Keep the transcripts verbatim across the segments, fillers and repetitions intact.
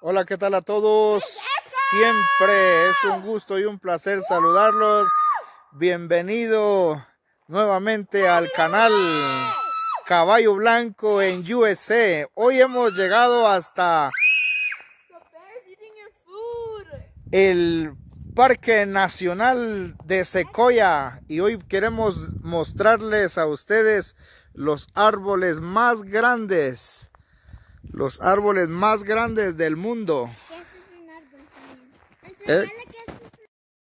Hola, ¿qué tal a todos? Siempre es un gusto y un placer saludarlos. Bienvenido nuevamente al canal Caballo Blanco en U S A. Hoy hemos llegado hasta el Parque Nacional de Sequoia y hoy queremos mostrarles a ustedes los árboles más grandes. Los árboles más grandes del mundo. Este es un árbol también. ¿Eh? Enseñale que este es un...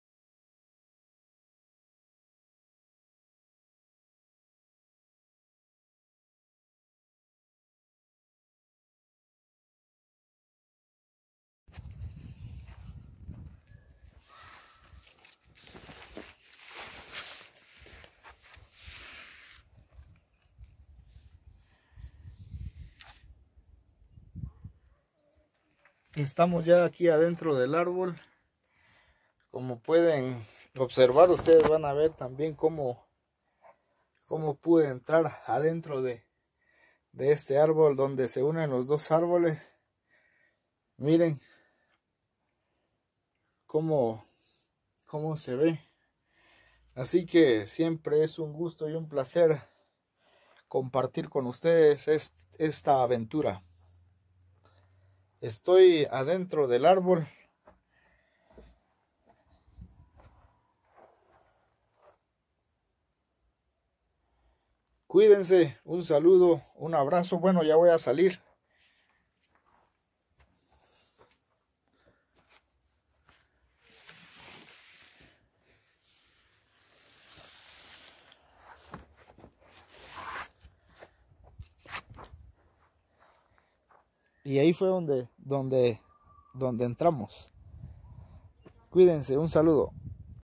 Estamos ya aquí adentro del árbol. Como pueden observar, ustedes van a ver también cómo, cómo pude entrar adentro de, de este árbol donde se unen los dos árboles. Miren cómo, cómo se ve. Así que siempre es un gusto y un placer compartir con ustedes est, esta aventura. Estoy adentro del árbol. Cuídense, un saludo, un abrazo. Bueno, ya voy a salir. Y ahí fue donde, donde, donde entramos. Cuídense, un saludo.